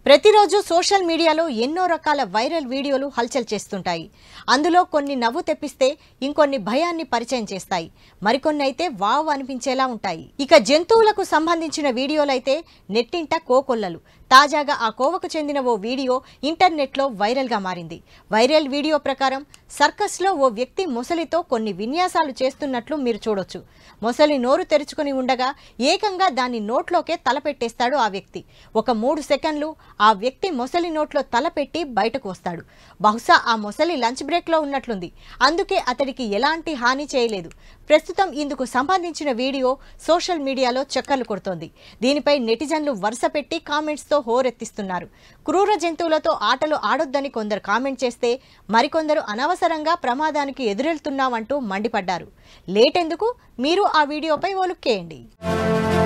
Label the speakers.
Speaker 1: ప్రతిరోజు సోషల్ మీడియాలో ఎన్నో రకాల వైరల్ వీడియోలు హల్చల్ చేస్తుంటాయి. అందులో కొన్ని నవ్వు తెప్పిస్తే ఇంకొన్ని భయాన్ని పరిచయం చేస్తాయి. మరికొన్ని అయితే వావ్ అనిపించేలా ఉంటాయి. ఇక జంతువులకు సంబంధించిన వీడియోలైతే నెట్టింట కోకొల్లలు. తాజాగా ఆ కోవకు చెందిన ఓ వీడియో ఇంటర్నెట్లో వైరల్గా మారింది. వైరల్ వీడియో ప్రకారం సర్కస్లో ఓ వ్యక్తి మొసలితో కొన్ని విన్యాసాలు చేస్తున్నట్లు మీరు చూడొచ్చు. మొసలి నోరు తెరుచుకుని ఉండగా ఏకంగా దాని నోట్లోకే తలపెట్టేస్తాడు ఆ వ్యక్తి. ఒక 3 సెకండ్లు ఆ వ్యక్తి మొసలి నోట్లో తలపెట్టి బయటకు వస్తాడు. బహుశా ఆ మొసలి లంచ్ బ్రేక్లో ఉన్నట్లుంది. అందుకే అతడికి ఎలాంటి హాని చేయలేదు. ప్రస్తుతం ఇందుకు సంబంధించిన వీడియో సోషల్ మీడియాలో చక్కర్లు కొడుతోంది. దీనిపై నెటిజన్లు వరుస పెట్టి కామెంట్స్తో హోరెత్తిస్తున్నారు. క్రూర జంతువులతో ఆటలు ఆడొద్దని కొందరు కామెంట్ చేస్తే మరికొందరు అనవసరంగా ప్రమాదానికి ఎదురెళ్తున్నామంటూ మండిపడ్డారు. లేటెందుకు, మీరు ఆ వీడియోపై ఓ లుక్కేయండి.